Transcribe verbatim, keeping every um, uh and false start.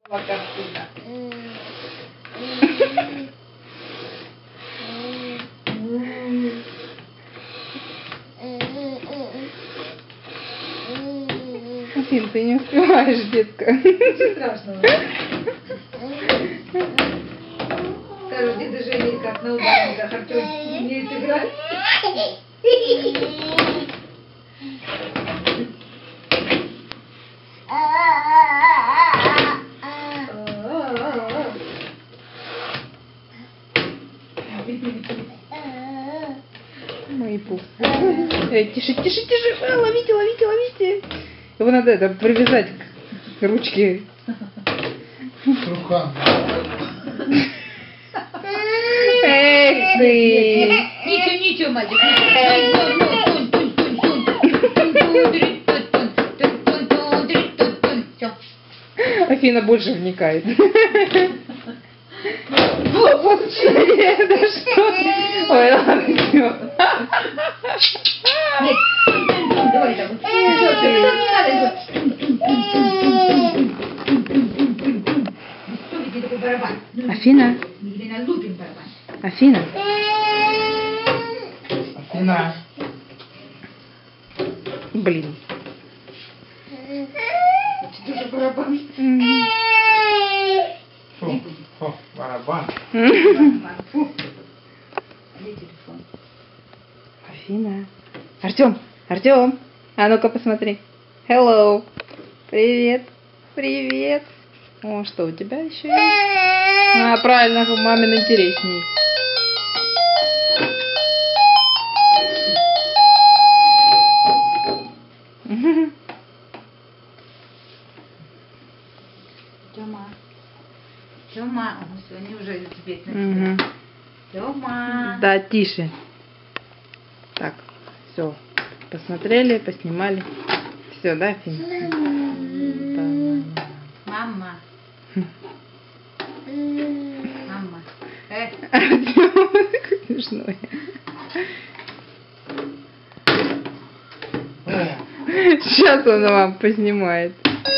Картина. Афин, ты не успеваешь, детка. Ничего страшного. Скажут, деда Женя как на ударниках, Артем умеет играть. Мои пупсы. Эй, тише, тише, тише. А, ловите, ловите, ловите. Его надо это привязать к ручке. К рукам. Эх ты. Ничего, ничего, мальчик. Все. Афина больше вникает. Вот это что? Ой, ладно, все. Нет. Давай, давай. Такой барабан. Афина, Или лупим барабан. Афина. Афина. Блин. Это тоже барабан. Мгм. Фу, фу, барабан. Барабан. Фу. Где телефон? Афина. Артем, Артем. А ну-ка посмотри. Hello. Привет. Привет. О, что у тебя еще есть? А, правильно, мамин интересней. Тёма. Тёма. Он сегодня уже теперь на Мгм. тебя. Тёма. Да, тише. Так, все. Посмотрели, поснимали. Все, да, Афина? Мама. Мама. Э. Артем, какой смешной. Сейчас он вам поснимает.